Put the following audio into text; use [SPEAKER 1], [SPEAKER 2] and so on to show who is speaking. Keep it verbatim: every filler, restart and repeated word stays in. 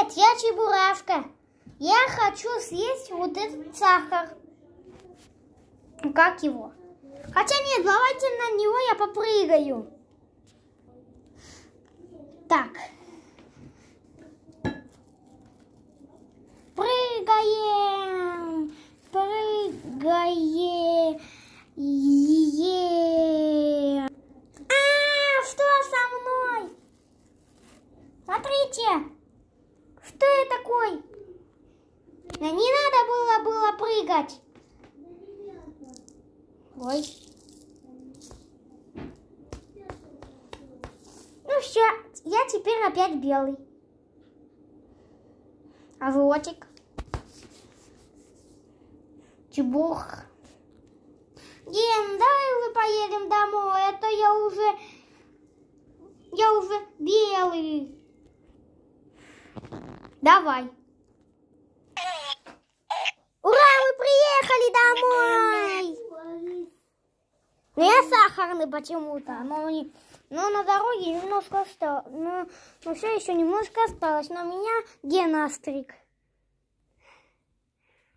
[SPEAKER 1] Нет, я Чебурашка. Я хочу съесть вот этот сахар. Как его? Хотя нет, давайте на него я попрыгаю. Так. Прыгаем. Прыгаем. Е-е-е. А, что со мной? Смотрите. Что я такой? Не надо было, было прыгать. Ой. Ну все, я теперь опять белый. А животик? Чебух. Ген, давай уже поедем домой, а то я уже... Я уже белый. Давай. Ура, мы приехали домой! Но я сахарный почему-то. Но, но на дороге немножко осталось. Но, но все еще немножко осталось. Но меня ген остриг.